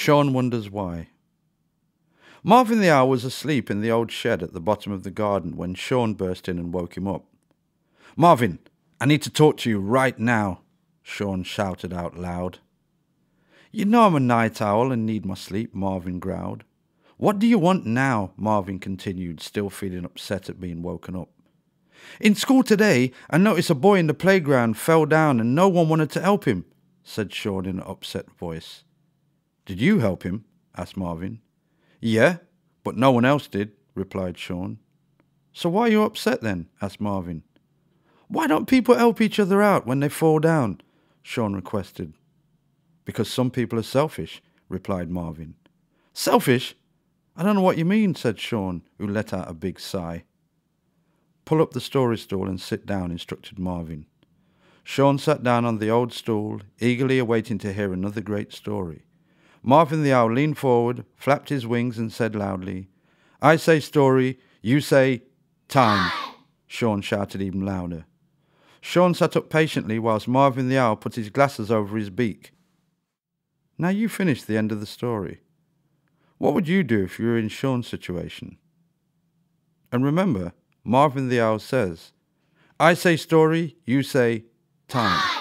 Shaun Wonders why. Marvin the owl was asleep in the old shed at the bottom of the garden when Shaun burst in and woke him up. "Marvin, I need to talk to you right now," Shaun shouted out loud. "You know I'm a night owl and need my sleep," Marvin growled. "What do you want now?" Marvin continued, still feeling upset at being woken up. "In school today, I noticed a boy in the playground fell down and no one wanted to help him," said Shaun in an upset voice. "Did you help him?" asked Marvin. "Yeah, but no one else did," replied Shaun. "So why are you upset then?" asked Marvin. "Why don't people help each other out when they fall down?" Shaun requested. "Because some people are selfish," replied Marvin. "Selfish? I don't know what you mean," said Shaun, who let out a big sigh. "Pull up the story stool and sit down," instructed Marvin. Shaun sat down on the old stool, eagerly awaiting to hear another great story. Marvin the owl leaned forward, flapped his wings and said loudly, "I say story, you say time." Shaun shouted even louder. Shaun sat up patiently whilst Marvin the owl put his glasses over his beak. "Now you finish the end of the story. What would you do if you were in Shaun's situation?" And remember, Marvin the owl says, "I say story, you say time."